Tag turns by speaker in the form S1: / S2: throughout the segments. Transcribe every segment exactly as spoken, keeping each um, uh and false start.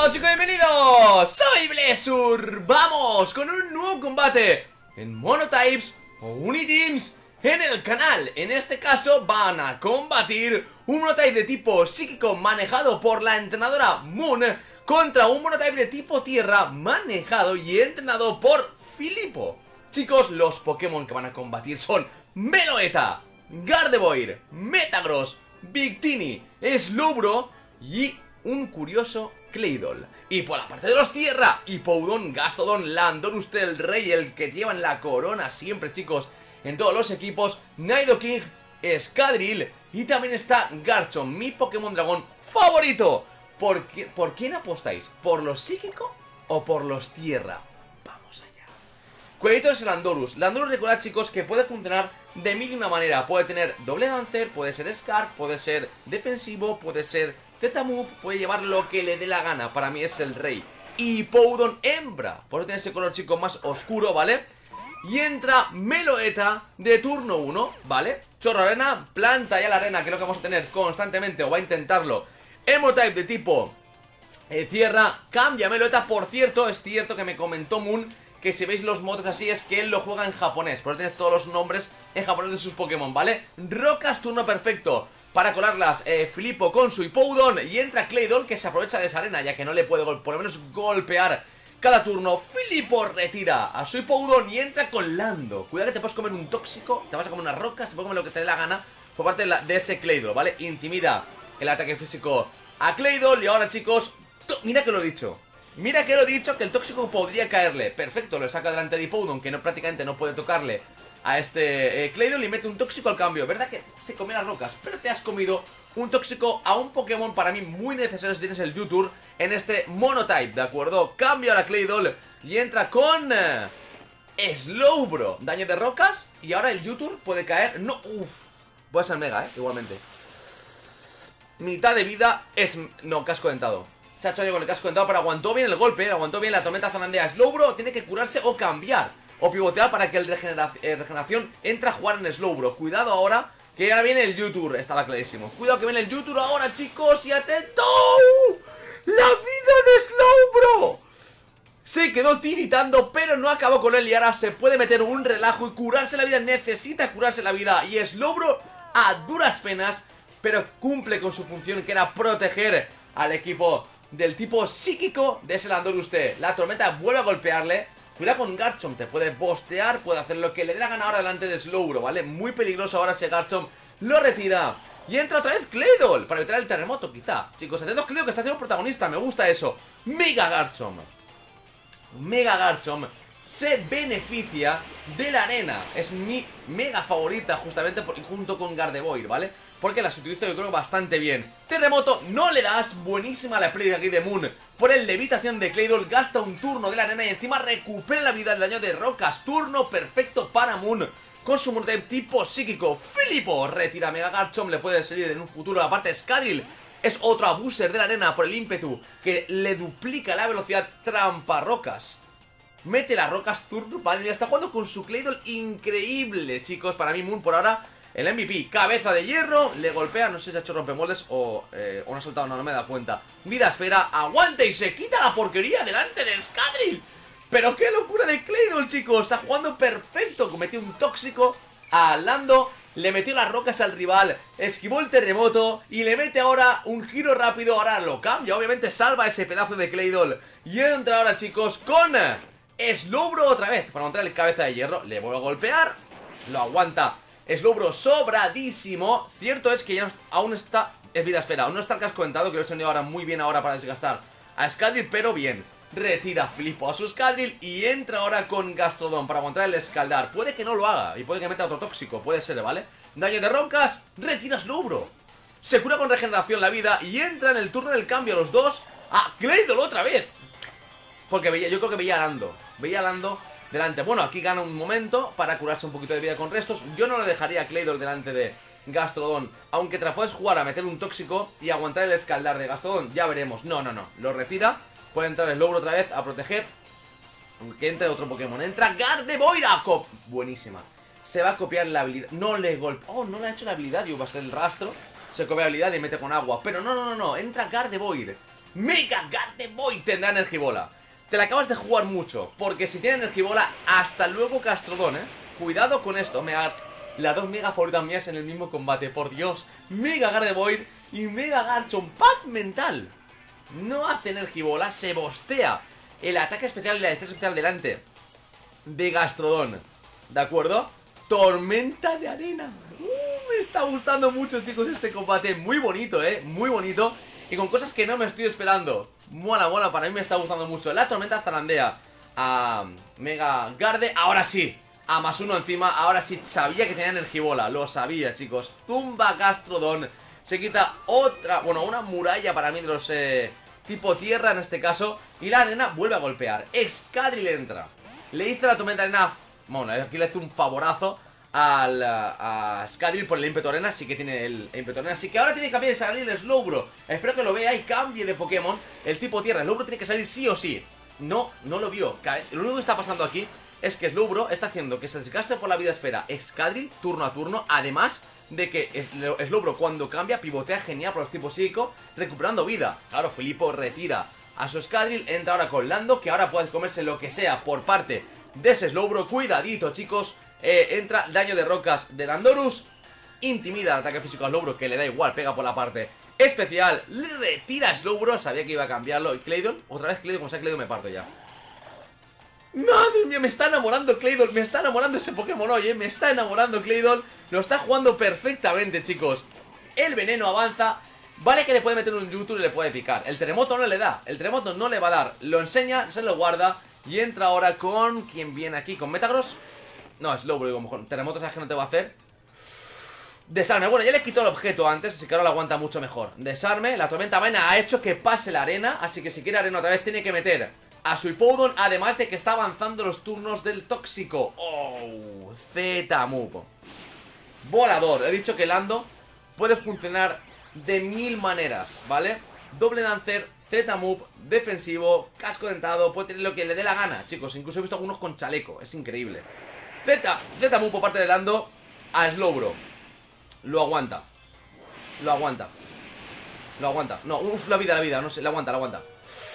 S1: Hola chicos, bienvenidos. Soy Blessur. Vamos con un nuevo combate en Monotypes o Uniteams en el canal. En este caso van a combatir un Monotype de tipo psíquico manejado por la entrenadora Moon contra un Monotype de tipo tierra manejado y entrenado por Filippo. Chicos, los Pokémon que van a combatir son Meloetta, Gardevoir, Metagross, Victini, Slowbro y un curioso Claydol. Y por la parte de los tierra, Hippowdon, Gastrodon, Landorus, el rey, el que llevan la corona siempre, chicos, en todos los equipos, Nidoking, Scadrill y también está Garchomp, mi Pokémon dragón favorito. ¿Por, qué, ¿Por quién apostáis? ¿Por los psíquico o por los tierra? Vamos allá. Cuidadito es Landorus. Landorus, recordad, chicos, que puede funcionar de mil y una manera. Puede tener doble Dancer, puede ser Scarf, puede ser defensivo, puede ser Z-Move, puede llevar lo que le dé la gana. Para mí es el rey. Hippowdon hembra, por eso tiene ese color, chicos, más oscuro, ¿vale? Y entra Meloetta de turno uno, ¿vale? Chorro arena, planta ya la arena, que es lo que vamos a tener constantemente, o va a intentarlo. Emotype de tipo eh, tierra, cambia Meloetta. Por cierto, es cierto que me comentó Moon que si veis los modos así es que él lo juega en japonés, por eso tienes todos los nombres en japonés de sus Pokémon, ¿vale? Rocas, turno perfecto para colarlas eh, Filippo con su Hippowdon. Y entra Claydol, que se aprovecha de esa arena, ya que no le puede por lo menos golpear cada turno. Filippo retira a su Hippowdon y entra con Lando. Cuidado que te puedes comer un tóxico, te vas a comer unas rocas, te puedes comer lo que te dé la gana por parte de, la, de ese Claydol, ¿vale? Intimida el ataque físico a Claydol. Y ahora, chicos, mira que lo he dicho. Mira que lo he dicho, que el tóxico podría caerle. Perfecto, lo saca delante de Hippowdon, que no, prácticamente no puede tocarle a este eh, Claydol, y mete un tóxico al cambio. ¿Verdad que se come las rocas? Pero te has comido un tóxico a un Pokémon para mí muy necesario si tienes el Yutur en este Monotype, ¿de acuerdo? Cambia ahora Claydol y entra con eh, Slowbro. Daño de rocas y ahora el Yutur puede caer. No, uff, puede ser mega, eh, igualmente. Mitad de vida es... no, casco dentado. Se ha hecho yo con el casco dentado, pero aguantó bien el golpe, aguantó bien la tormenta zonandea. Slowbro tiene que curarse o cambiar o pivotear para que el regenera eh, regeneración entre a jugar en Slowbro. Cuidado ahora, que ahora viene el Yutur. Estaba clarísimo. Cuidado que viene el Yutur ahora, chicos, y atento. ¡La vida de Slowbro! Se quedó tiritando, pero no acabó con él. Y ahora se puede meter un relajo y curarse la vida. Necesita curarse la vida. Y Slowbro a duras penas, pero cumple con su función, que era proteger al equipo del tipo psíquico de ese Landorus. La tormenta vuelve a golpearle. Cuidado con Garchomp, te puede bostear, puede hacer lo que le dé la gana ahora delante de Slowbro, ¿vale? Muy peligroso ahora ese Garchomp. Lo retira. Y entra otra vez Claydol para evitar el terremoto, quizá. Chicos, atentos, Claydol, que está siendo protagonista. Me gusta eso. Mega Garchomp. Mega Garchomp se beneficia de la arena. Es mi mega favorita, justamente por, junto con Gardevoir, ¿vale? Porque las utilizo, yo creo, bastante bien. Terremoto, no le das. Buenísima la play aquí de Moon por el levitación de Claydol. Gasta un turno de la arena y encima recupera la vida del daño de rocas. Turno perfecto para Moon con su Monotype tipo psíquico. Filippo retira Mega Garchomp, le puede salir en un futuro. Aparte, Scadrill es otro abuser de la arena por el ímpetu que le duplica la velocidad. Trampa rocas. Mete las rocas, turno. Padre, está jugando con su Claydol increíble, chicos. Para mí, Moon por ahora el M V P. Cabeza de hierro, le golpea, no sé si ha hecho rompemoldes o, eh, o no ha saltado, no, no me da cuenta. Vida esfera, aguanta y se quita la porquería delante de Scadrill. Pero qué locura de Claydol, chicos. Está jugando perfecto. Cometió un tóxico a Lando, le metió las rocas al rival, esquivó el terremoto y le mete ahora un giro rápido. Ahora lo cambia, obviamente salva ese pedazo de Claydol. Y entra ahora, chicos, con Slowbro otra vez para montar el cabeza de hierro. Le vuelve a golpear, lo aguanta Slowbro sobradísimo. Cierto es que ya no, aún está... es vida esfera, aún no está el casco dentado, que lo he sonido ahora muy bien ahora para desgastar a Scadrill, pero bien. Retira Filippo a su Scadrill y entra ahora con Gastrodon para aguantar el escaldar. Puede que no lo haga y puede que meta otro tóxico, puede ser, ¿vale? Daño de rocas, retira Slowbro. Se cura con regeneración la vida y entra en el turno del cambio los dos a Claydol otra vez. Porque veía, yo creo que veía a Lando, veía a Lando delante. Bueno, aquí gana un momento para curarse un poquito de vida con restos. Yo no le dejaría a Claydol delante de Gastrodon, aunque te la puedes jugar a meter un tóxico y aguantar el escaldar de Gastrodon. Ya veremos, no, no, no, lo retira. Puede entrar el Slowbro otra vez a proteger. Que entre otro Pokémon, entra Gardevoir. Buenísima. Se va a copiar la habilidad, no le golpea. Oh, no le ha hecho la habilidad, yo va a ser el rastro. Se copia la habilidad y mete con agua, pero no, no, no, no, entra Gardevoir. Mega Gardevoir tendrá Energibola. Te la acabas de jugar mucho, porque si tiene Energibola, hasta luego Gastrodon, eh. Cuidado con esto, Mega... Las dos mega favoritas mías en el mismo combate, por Dios. Mega Gardevoir y Mega Garchomp. Paz mental. No hace Energibola, se bostea el ataque especial y la defensa especial delante de Gastrodon. ¿De acuerdo? Tormenta de arena. uh, Me está gustando mucho, chicos, este combate. Muy bonito, eh, muy bonito. Y con cosas que no me estoy esperando. Mola, mola, para mí me está gustando mucho. La tormenta zarandea a Mega Garde. Ahora sí, a más uno encima. Ahora sí, sabía que tenía Energibola. Lo sabía, chicos. Tumba Gastrodon. Se quita otra, bueno, una muralla para mí de los eh, tipo tierra en este caso. Y la arena vuelve a golpear. Excadrill entra. Le hizo la tormenta de arena. Bueno, aquí le hace un favorazo al, a, a Scadrill por el ímpetu arena. Sí que tiene el ímpetu arena. Así que ahora tiene que cambiar y salir el Slowbro. Espero que lo vea y cambie de Pokémon. El tipo tierra, el Slowbro tiene que salir sí o sí. No, no lo vio. Lo único que está pasando aquí es que Slowbro está haciendo que se desgaste por la vida esfera Excadrill turno a turno. Además de que Slowbro cuando cambia pivotea genial por los tipos psíquico, recuperando vida. Claro, Filipo retira a su Scadrill. Entra ahora con Lando, que ahora puede comerse lo que sea por parte de ese Slowbro. Cuidadito, chicos. eh, Entra daño de rocas de Landorus. Intimida el ataque físico a Slowbro, que le da igual, pega por la parte especial. Le retira a Slowbro, sabía que iba a cambiarlo. Y Claydol, otra vez Claydol, como sea Claydol me parto ya. Madre mía, me está enamorando Claydol. Me está enamorando ese Pokémon hoy, eh. Me está enamorando Claydol. Lo está jugando perfectamente, chicos. El veneno avanza. Vale que le puede meter un YouTube y le puede picar. El terremoto no le da, el terremoto no le va a dar. Lo enseña, se lo guarda. Y entra ahora con... ¿Quién viene aquí? ¿Con Metagross? No, es Slowbro, digo, mejor. Terremoto sabes que no te va a hacer. Desarme, bueno, ya le quitó el objeto antes, así que ahora lo aguanta mucho mejor. Desarme, la tormenta vaina ha hecho que pase la arena. Así que si quiere arena otra vez tiene que meter a su Hippowdon, además de que está avanzando los turnos del tóxico. Oh, Z-Move. Volador, he dicho que Lando puede funcionar de mil maneras, ¿vale? Doble Dancer, Z-Move, defensivo, casco dentado, puede tener lo que le dé la gana, chicos. Incluso he visto algunos con chaleco, es increíble. Z, Z-Move por parte de Lando a Slowbro. Lo aguanta. Lo aguanta. Lo aguanta. No, uff, la vida, la vida, no sé, la aguanta, la aguanta.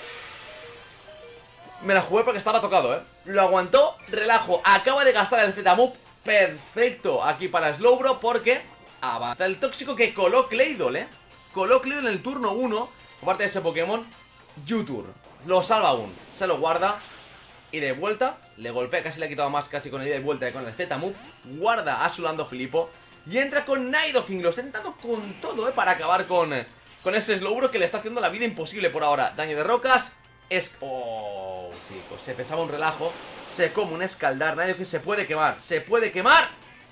S1: Me la jugué porque estaba tocado, ¿eh? Lo aguantó, relajo. Acaba de gastar el Z-Move. Perfecto aquí para Slowbro porque avanza el tóxico que coló Claydol, ¿eh? Coló Claydol en el turno uno. Por parte de ese Pokémon, Yutur. Lo salva aún. Se lo guarda. Y de vuelta, le golpea, casi le ha quitado más casi con el ida y vuelta y con el Z-Move. Guarda a su Lando Filipo. Y entra con Nidoking. Lo está intentando con todo, ¿eh? Para acabar con, con ese Slowbro que le está haciendo la vida imposible por ahora. Daño de rocas. Es... Oh, chicos, se pensaba un relajo. Se come un escaldar. Nidoking se puede quemar. Se puede quemar.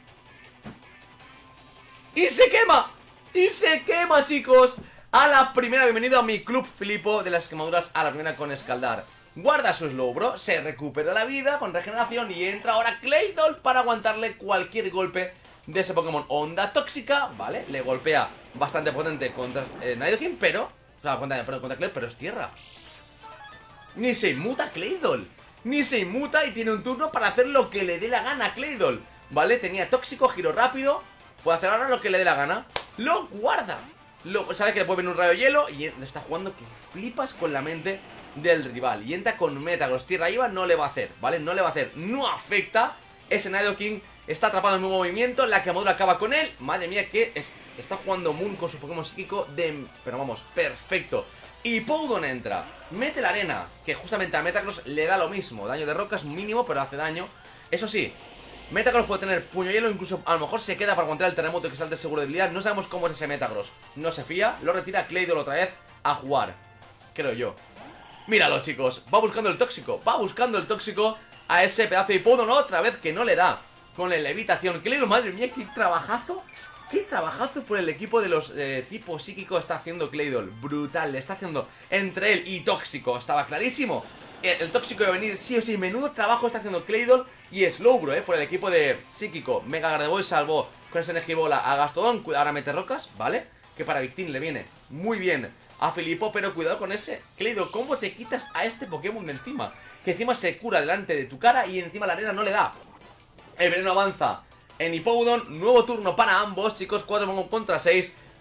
S1: ¡Y se quema! ¡Y se quema, chicos! A la primera, bienvenido a mi club, Filipo. De las quemaduras a la primera con escaldar. Guarda su Slowbro, se recupera la vida con regeneración. Y entra ahora Claydol para aguantarle cualquier golpe de ese Pokémon. Onda tóxica, ¿vale? Le golpea bastante potente contra eh, Nidoking, pero... O sea, contra, perdón, contra Claydol, pero es tierra. Ni se inmuta Claydol. Ni se inmuta y tiene un turno para hacer lo que le dé la gana a Claydol, ¿vale? Tenía tóxico, giro rápido. Puede hacer ahora lo que le dé la gana. Lo guarda. Lo, sabe que le puede venir un rayo hielo y le está jugando que flipas con la mente del rival. Y entra con Metagross. Tierra I V A no le va a hacer, ¿vale? No le va a hacer. No afecta. Ese Nidoking está atrapado en un movimiento. La quemadura acaba con él. Madre mía, que es, está jugando Moon con su Pokémon psíquico de... Pero vamos, perfecto. Y Hippowdon entra, mete la arena, que justamente a Metagross le da lo mismo. Daño de rocas mínimo, pero hace daño. Eso sí, Metagross puede tener puño hielo, incluso a lo mejor se queda para aguantar el terremoto y que salte seguro de debilidad. No sabemos cómo es ese Metagross. No se fía, lo retira Claydol otra vez a jugar, creo yo. Míralo, chicos, va buscando el tóxico. Va buscando el tóxico a ese pedazo de Hippowdon otra vez que no le da. Con la levitación, Claydol, madre mía, qué trabajazo. Qué trabajazo por el equipo de los eh, tipos psíquicos está haciendo Claydol. Brutal, le está haciendo entre él y tóxico. Estaba clarísimo. El, el tóxico iba a venir sí o sí. Menudo trabajo está haciendo Claydol y Slowbro, eh, por el equipo de psíquico. Mega Gardevoir salvó con esa Energibola a Gastrodon. Ahora mete rocas, ¿vale? Que para Victini le viene muy bien a Filipo. Pero cuidado con ese Claydol. ¿Cómo te quitas a este Pokémon de encima? Que encima se cura delante de tu cara y encima la arena no le da. El veneno avanza en Hippowdon, nuevo turno para ambos, chicos, cuatro contra seis.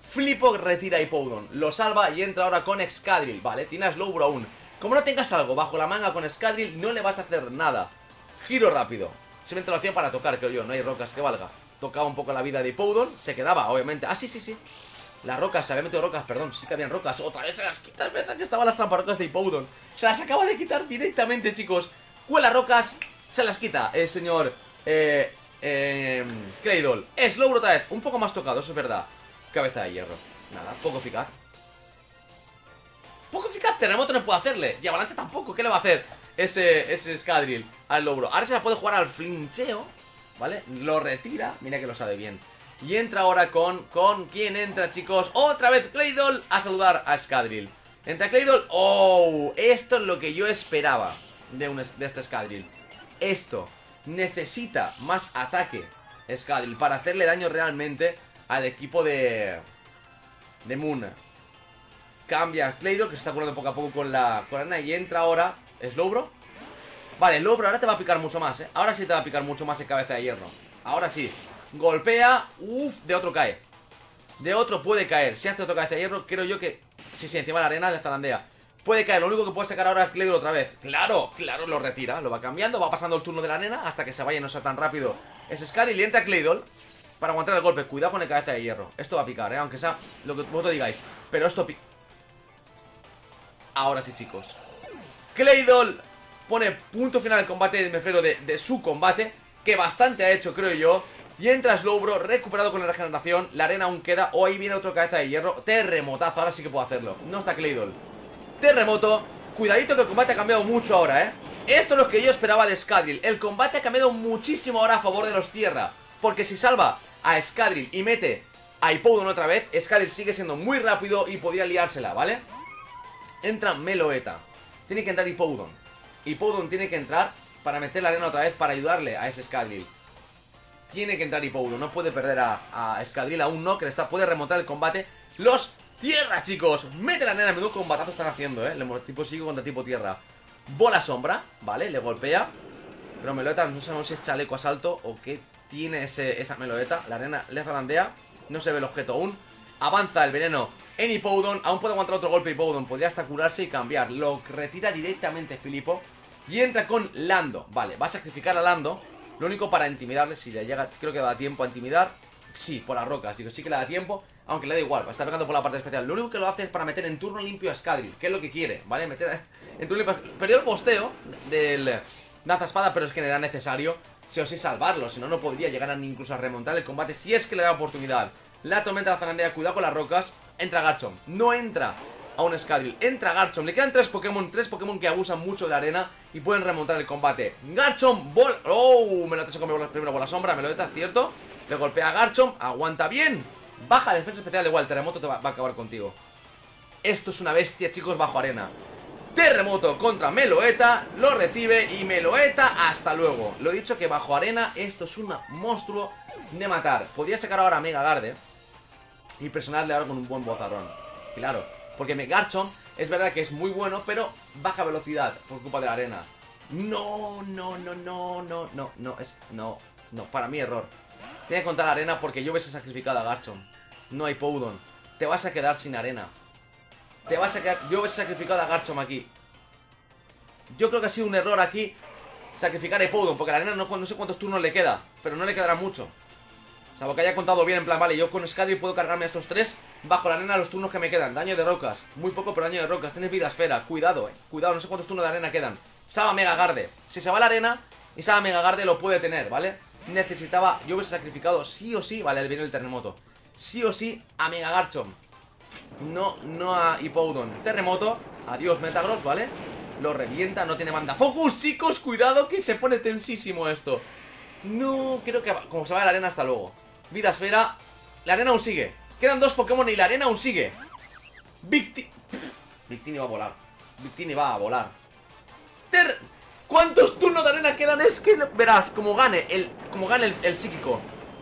S1: Flipo retira a Hippowdon, lo salva y entra ahora con Excadrill. Vale, tiene a Slowbro aún. Como no tengas algo bajo la manga con Excadrill, no le vas a hacer nada. Giro rápido. Simplemente lo hacía para tocar, creo yo, no hay rocas que valga. Tocaba un poco la vida de Hippowdon, se quedaba, obviamente. Ah, sí, sí, sí. Las rocas, se había metido rocas, perdón, sí que habían rocas. Otra vez se las quita, es verdad que estaban las tramparrocas de Hippowdon. Se las acaba de quitar directamente, chicos. Cuela rocas, se las quita el señor eh, eh, Claydol. Slowbro otra vez, un poco más tocado, eso es verdad. Cabeza de hierro, nada, poco eficaz. Poco eficaz, terremoto no puede hacerle. Y avalancha tampoco, ¿qué le va a hacer ese, ese Excadrill al Slowbro? Ahora se la puede jugar al flincheo, ¿vale? Lo retira, mira que lo sabe bien. Y entra ahora con... ¿Con quién entra, chicos? Otra vez Claydol a saludar a Excadrill. Entra Claydol. ¡Oh! Esto es lo que yo esperaba de, un, de este Excadrill. Esto. Necesita más ataque Excadrill para hacerle daño realmente al equipo de... De Moon. Cambia Claydol, que se está curando poco a poco con la, con la arena. Y entra ahora Slowbro. Vale, Slowbro ahora te va a picar mucho más, ¿eh? Ahora sí te va a picar mucho más en cabeza de hierro. Ahora sí. Golpea, uff, de otro cae. De otro puede caer. Si hace otro cabeza de hierro, creo yo que... Sí, sí, encima de la arena le zarandea. Puede caer, lo único que puede sacar ahora es Claydol otra vez. Claro, claro, lo retira, lo va cambiando. Va pasando el turno de la arena hasta que se vaya y no sea tan rápido. Es Excadrill y entra Claydol para aguantar el golpe. Cuidado con el cabeza de hierro. Esto va a picar, ¿eh? Aunque sea lo que vosotros digáis. Pero esto pica. Ahora sí, chicos. Claydol pone punto final al combate, me refiero de, de su combate, que bastante ha hecho, creo yo. Y entra Slowbro, recuperado con la regeneración. La arena aún queda, o ahí viene otro cabeza de hierro. Terremotazo, ahora sí que puedo hacerlo. No está Claydol. Terremoto. Cuidadito que el combate ha cambiado mucho ahora, ¿eh? Esto es lo que yo esperaba de Excadrill. El combate ha cambiado muchísimo ahora a favor de los tierra. Porque si salva a Excadrill y mete a Hippowdon otra vez, Excadrill sigue siendo muy rápido y podría liársela, ¿vale? Entra Meloetta. Tiene que entrar Hippowdon. Hippowdon tiene que entrar para meter la arena otra vez para ayudarle a ese Excadrill. Tiene que entrar Hippowdon, no puede perder a, a Excadrill, aún no, que le está, puede remontar el combate. Los tierra, chicos, mete la arena, menudo combatazo están haciendo, eh. Tipo psíquico contra tipo tierra. Bola sombra, vale, le golpea. Pero Meloetta, no sabemos si es chaleco asalto o qué tiene ese, esa Meloetta. La arena le zarandea, no se ve el objeto aún. Avanza el veneno en Hippowdon, aún puede aguantar otro golpe Hippowdon, podría hasta curarse y cambiar. Lo retira directamente Filipo y entra con Lando, vale, va a sacrificar a Lando. Lo único para intimidarle, si le llega, creo que da tiempo a intimidar. Sí, por las rocas, digo, sí que le da tiempo. Aunque le da igual, está pegando por la parte especial. Lo único que lo hace es para meter en turno limpio a Excadrill, que es lo que quiere, ¿vale? Meter en turno limpio. Perdió el posteo del lanzaspada, pero es que era necesario sí o sí salvarlo. Si no, no podría llegar a ni incluso a remontar el combate si es que le da oportunidad. La tormenta de la zarandea, cuidado con las rocas. Entra Garchomp, no entra a un Excadrill, entra Garchomp. Le quedan tres Pokémon, tres Pokémon que abusan mucho de la arena y pueden remontar el combate. Garchomp, bola... Oh, Meloetta se come la primera bola sombra, Meloetta, cierto. Le golpea a Garchomp, aguanta bien. Baja defensa especial, igual, terremoto te va, va a acabar contigo. Esto es una bestia, chicos, bajo arena. Terremoto contra Meloetta, lo recibe y Meloetta, hasta luego. Lo he dicho que bajo arena esto es un monstruo de matar. Podría sacar ahora a Mega Garde y presionarle ahora con un buen bozarrón. Claro, porque Garchomp es verdad que es muy bueno, pero baja velocidad por culpa de la arena. No, no, no, no, no, no, no, es... No, no, para mí error. Tiene que contar la arena porque yo hubiese sacrificado a Garchomp. No hay Hippowdon. Te vas a quedar sin arena. Te vas a quedar... Yo hubiese sacrificado a Garchomp aquí. Yo creo que ha sido un error aquí sacrificar a Hippowdon, porque la arena no, no sé cuántos turnos le queda, pero no le quedará mucho. O sea, porque haya contado bien, en plan, vale, yo con Excadrill puedo cargarme a estos tres bajo la arena los turnos que me quedan. Daño de rocas, muy poco, pero daño de rocas. Tienes vida esfera, cuidado, eh. Cuidado, no sé cuántos turnos de arena quedan. Salva Mega Garde. Si se va a la arena y salva Mega Garde, lo puede tener, ¿vale? Necesitaba, yo hubiese sacrificado sí o sí, vale, viene el terremoto. Sí o sí a Mega Garchomp. No, no a Hippowdon. Terremoto, adiós Metagross, ¿vale? Lo revienta, no tiene banda focus, chicos, cuidado que se pone tensísimo esto. No, creo que como se va a la arena, hasta luego. Vida esfera, la arena aún sigue. Quedan dos Pokémon y la arena aún sigue. Victini Victini va a volar. Victini va a volar. Ter ¿Cuántos turnos de arena quedan? Es que verás, como gane el, como gane el, el psíquico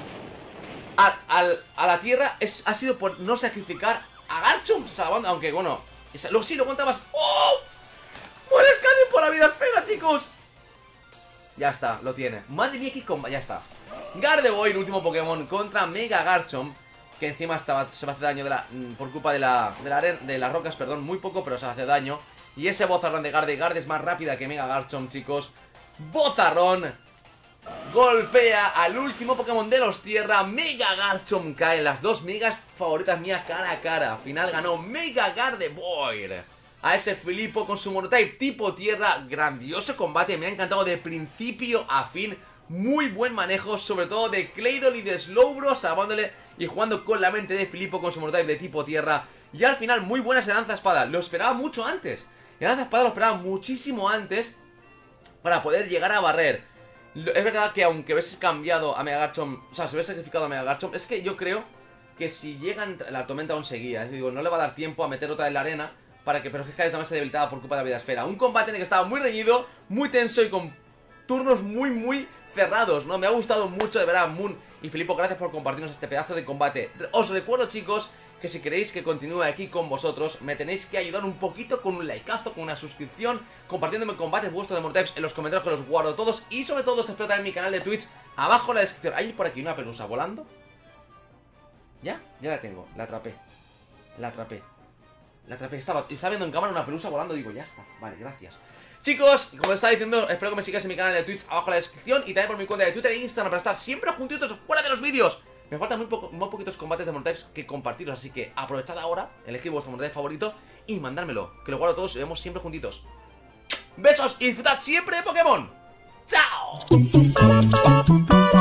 S1: a, al, a la tierra es, ha sido por no sacrificar a Garchomp, aunque bueno, esa, lo, sí, lo contabas. ¡Oh! ¡Muere Excadrill por la vida esfera, chicos! Ya está, lo tiene. Madre mía, qué comba, ya está. Gardevoir, último Pokémon contra Mega Garchomp. que encima estaba, se va a hacer daño de la, por culpa de, la, de, la aren, de las rocas, perdón, muy poco, pero se hace daño. Y ese Bozarrón de Gardevoir es más rápida que Mega Garchomp, chicos. Bozarrón golpea al último Pokémon de los tierra. Mega Garchomp cae. Las dos megas favoritas mías cara a cara. Al final ganó Mega Gardevoir a ese Filipo con su monotype tipo tierra. Grandioso combate, me ha encantado de principio a fin. Muy buen manejo, sobre todo de Claydol y de Slowbro, salvándole y jugando con la mente de Filipo con su monotype de tipo tierra. Y al final muy buena ese Danza Espada. Lo esperaba mucho antes. El Danza Espada lo esperaba muchísimo antes para poder llegar a barrer. Es verdad que aunque hubiese cambiado a Mega Garchomp, o sea, se hubiese sacrificado a Mega Garchomp, es que yo creo que si llegan, la tormenta aún seguía. Es decir, digo, no le va a dar tiempo a meter otra en la arena para que, pero es que cada vez más se debilitaba por culpa de la vida esfera. Un combate en el que estaba muy reñido, muy tenso y con turnos muy, muy cerrados, ¿no? Me ha gustado mucho, de verdad, Moon y Filipo, gracias por compartirnos este pedazo de combate. Os recuerdo, chicos, que si queréis que continúe aquí con vosotros, me tenéis que ayudar un poquito con un likeazo, con una suscripción, compartiéndome combates vuestros de monotypes en los comentarios, que los guardo todos. Y sobre todo os espero también en mi canal de Twitch, abajo en la descripción. Hay por aquí una pelusa volando. ¿Ya? Ya la tengo, la atrapé. La atrapé. La atrapé, estaba, estaba viendo en cámara una pelusa volando, digo, ya está, vale, gracias. Chicos, como os estaba diciendo, espero que me sigáis en mi canal de Twitch abajo en la descripción y también por mi cuenta de Twitter e Instagram para estar siempre juntitos fuera de los vídeos. Me faltan muy, poco, muy poquitos combates de monotypes que compartiros, así que aprovechad ahora, elegid vuestro monotype favorito y mandármelo, que lo guardo todos y vemos siempre juntitos. Besos y disfrutad siempre de Pokémon. ¡Chao!